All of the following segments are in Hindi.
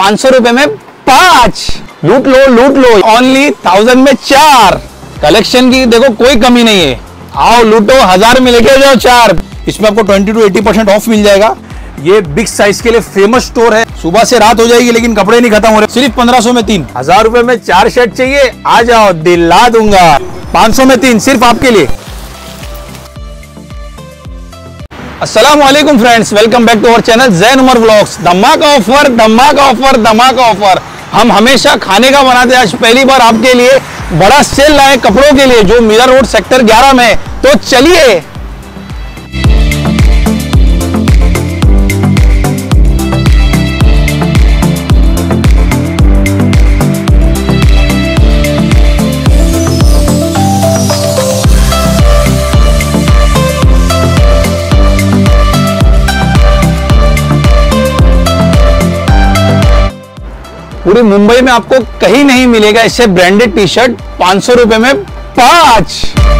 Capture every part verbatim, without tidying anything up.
पाँच सौ रुपए में पांच। लूट लो लूट लो, ओनली थाउजेंड में चार। कलेक्शन की देखो कोई कमी नहीं है, आओ लूटो, हजार में लेके जाओ चार। इसमें आपको twenty to eighty percent off मिल जाएगा। ये बिग साइज के लिए फेमस स्टोर है। सुबह से रात हो जाएगी लेकिन कपड़े नहीं खत्म हो रहे। सिर्फ पंद्रह सौ में तीन, हजार रुपए में चार शर्ट चाहिए, आ जाओ दिला दूंगा। पाँच सौ में तीन सिर्फ आपके लिए। अस्सलाम वालेकुम friends, welcome back to our channel Zain Umar vlogs. धमाका ऑफर धमाका ऑफर धमाका ऑफर। हम हमेशा खाने का बनाते हैं, आज पहली बार आपके लिए बड़ा सेल लाए कपड़ों के लिए, जो मीरा रोड सेक्टर ग्यारह में है। तो चलिए पूरी मुंबई में आपको कहीं नहीं मिलेगा इससे ब्रांडेड टी शर्ट पांच सौ रुपए में पांच।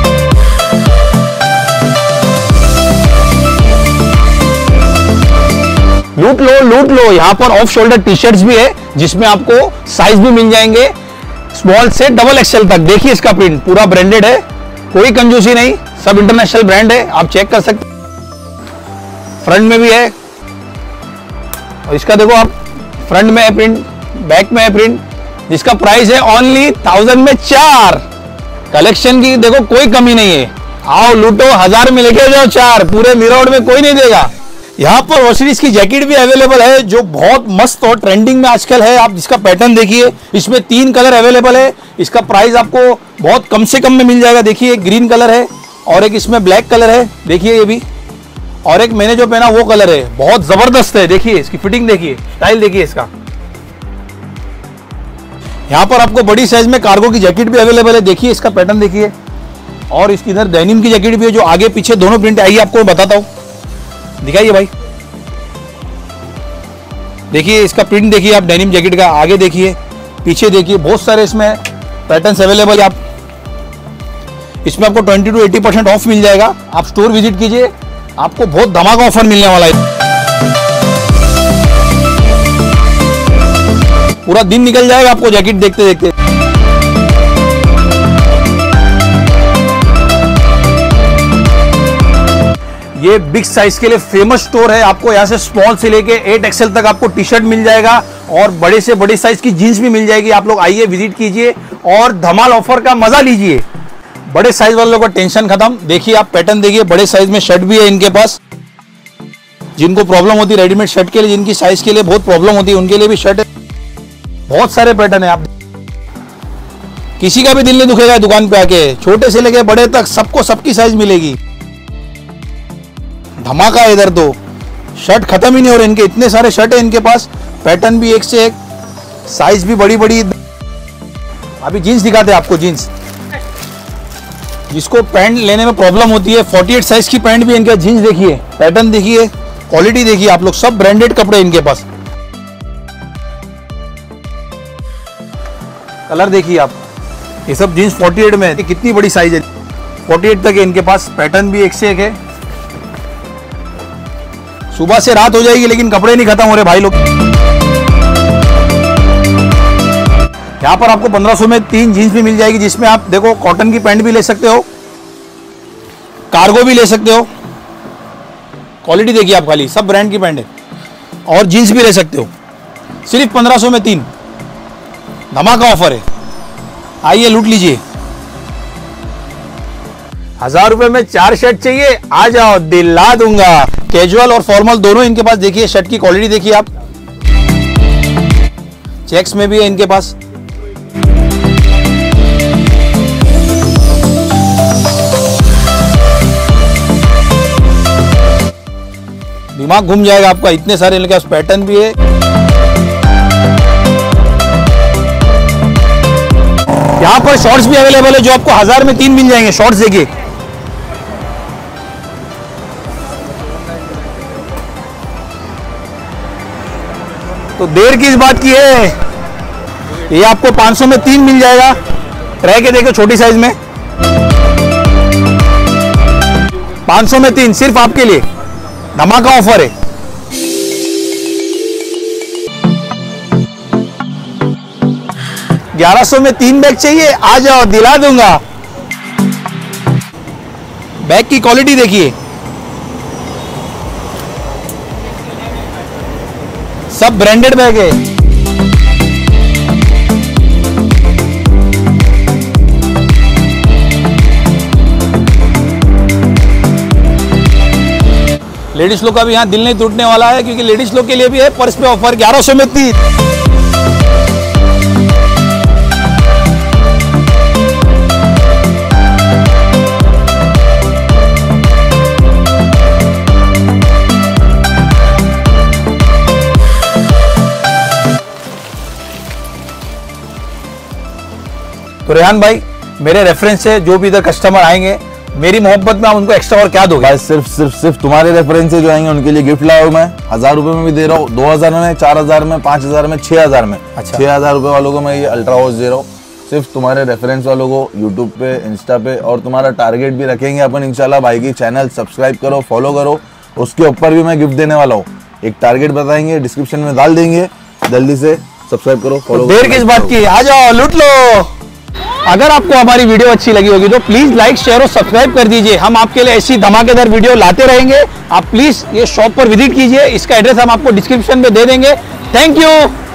लूट लो लूट लो, यहां पर ऑफ शोल्डर टी शर्ट्स भी है जिसमें आपको साइज भी मिल जाएंगे स्मॉल से डबल एक्सएल तक। देखिए इसका प्रिंट पूरा ब्रांडेड है, कोई कंजूसी नहीं, सब इंटरनेशनल ब्रांड है, आप चेक कर सकते। फ्रंट में भी है, और इसका देखो आप, फ्रंट में है प्रिंट, बैक में है प्रिंट, जिसका प्राइस है ओनली थाउजेंड में चार। कलेक्शन की देखो कोई कमी नहीं है, आओ लूटो, हजार में लेके जाओ चार। पूरे मीरा रोड में कोई नहीं देगा। यहाँ पर वर्सिटीज की जैकेट भी अवेलेबल है जो बहुत मस्त और ट्रेंडिंग में आजकल है। आप इसका पैटर्न देखिए, इसमें तीन कलर अवेलेबल है। इसका प्राइस आपको बहुत कम से कम में मिल जाएगा। देखिए ग्रीन कलर है और एक इसमें ब्लैक कलर है, देखिए ये भी, और एक मैंने जो पहना वो कलर है, बहुत जबरदस्त है। देखिए इसकी फिटिंग देखिए, स्टाइल देखिए इसका। यहाँ पर आपको बड़ी साइज में कार्गो की जैकेट भी अवेलेबल है, देखिए इसका पैटर्न देखिए। और इसकी इधर डेनिम की जैकेट भी है जो आगे पीछे दोनों प्रिंट। आइए आपको बताता हूँ, दिखाइए भाई, देखिए इसका प्रिंट देखिए आप डेनिम जैकेट का। आगे देखिए पीछे देखिए, बहुत सारे इसमें पैटर्न्स अवेलेबल है। आप इसमें आपको twenty to eighty percent off मिल जाएगा। आप स्टोर विजिट कीजिए, आपको बहुत धमाका ऑफर मिलने वाला है। पूरा दिन निकल जाएगा आपको जैकेट देखते देखते। ये बिग साइज के लिए फेमस स्टोर है। आपको यहाँ से स्मॉल से लेके एट एक्सएल तक आपको टी शर्ट मिल जाएगा और बड़े से बड़े साइज की जीन्स भी मिल जाएगी। आप लोग आइए, विजिट कीजिए और धमाल ऑफर का मजा लीजिए। बड़े साइज वालों का टेंशन खत्म। देखिए आप पैटर्न देखिए, बड़े साइज में शर्ट भी है इनके पास। जिनको प्रॉब्लम होती है रेडीमेड शर्ट के लिए, जिनकी साइज के लिए बहुत प्रॉब्लम होती है, उनके लिए भी शर्ट है। बहुत सारे पैटर्न है, आप किसी का भी दिल नहीं दुखेगा दुकान पे आके, छोटे से लेके बड़े तक सबको सबकी साइज मिलेगी। धमाका है इधर तो, शर्ट खत्म ही नहीं हो रहे इनके, इतने सारे शर्ट है इनके पास। पैटर्न भी एक से एक, साइज भी बड़ी बड़ी। अभी जीन्स दिखाते हैं आपको, जीन्स जिसको पैंट लेने में प्रॉब्लम होती है, अड़तालीस साइज की पैंट भी इनके। जीन्स देखिए, पैटर्न देखिए, क्वालिटी देखिए आप लोग, सब ब्रांडेड कपड़े इनके पास। कलर देखिए आप, ये सब जीन्स अड़तालीस में है, कितनी बड़ी साइज है, अड़तालीस तक है इनके पास। पैटर्न भी एक से एक है। सुबह से रात हो जाएगी लेकिन कपड़े नहीं खत्म हो रहे भाई लोग। यहाँ पर आपको पंद्रह सौ में तीन जीन्स भी मिल जाएगी, जिसमें आप देखो कॉटन की पैंट भी ले सकते हो, कार्गो भी ले सकते हो। क्वालिटी देखिए आप, खाली सब ब्रांड की पैंट है, और जीन्स भी ले सकते हो। सिर्फ पंद्रह सौ में तीन, धमाका ऑफर है, आइए लूट लीजिए। हजार रुपए में चार शर्ट चाहिए, आ जाओ दिला दूंगा। कैजुअल और फॉर्मल दोनों इनके पास। देखिए शर्ट की क्वालिटी देखिए आप, चेक्स में भी है इनके पास। दिमाग घूम जाएगा आपका, इतने सारे इनके पास पैटर्न भी है। यहाँ पर शॉर्ट्स भी अवेलेबल है जो आपको हजार में तीन मिल जाएंगे। शॉर्ट्स देखिए, तो देर किस बात की है, ये आपको पाँच सौ में तीन मिल जाएगा। ट्राई के देखो छोटी साइज में, पाँच सौ में तीन सिर्फ आपके लिए, धमाका ऑफर है। ग्यारह सौ में तीन बैग चाहिए, आ जाओ दिला दूंगा। बैग की क्वालिटी देखिए, सब ब्रांडेड बैग है। लेडीज लोग का भी यहाँ दिल नहीं टूटने वाला है, क्योंकि लेडीज लोग के लिए भी है पर्स पे ऑफर ग्यारह सौ में तीन। तो रेहान भाई, मेरे रेफरेंस से जो भी इधर कस्टमर आएंगे, मेरी मोहब्बत में आप उनको एक्स्ट्रा और क्या दोगे? भाई सिर्फ सिर्फ सिर्फ तुम्हारे रेफरेंस से जो आएंगे उनके लिए गिफ्ट लाया हूं मैं। हजार रुपए में भी दे रहा हूँ, दो हजार में, चार हजार में, पांच हजार में, छह हजार में। अच्छा। छह हजार रुपए वालों को मैं ये अल्ट्रा वॉच दे रहा हूँ, सिर्फ तुम्हारे रेफरेंस वालों को, यूट्यूब पे, इंस्टा पे। और तुम्हारा टारगेट भी रखेंगे अपन इंशाल्लाह। भाई की चैनल सब्सक्राइब करो, फॉलो करो, उसके ऊपर भी मैं गिफ्ट देने वाला हूँ। एक टारगेट बताएंगे, डिस्क्रिप्शन में डाल देंगे, जल्दी से सब्सक्राइब करो, फॉलो करो। देर किस बात की, आ जाओ लूट लो। अगर आपको हमारी वीडियो अच्छी लगी होगी तो प्लीज लाइक, शेयर और सब्सक्राइब कर दीजिए। हम आपके लिए ऐसी धमाकेदार वीडियो लाते रहेंगे। आप प्लीज ये शॉप पर विजिट कीजिए, इसका एड्रेस हम आपको डिस्क्रिप्शन में दे देंगे। Thank you.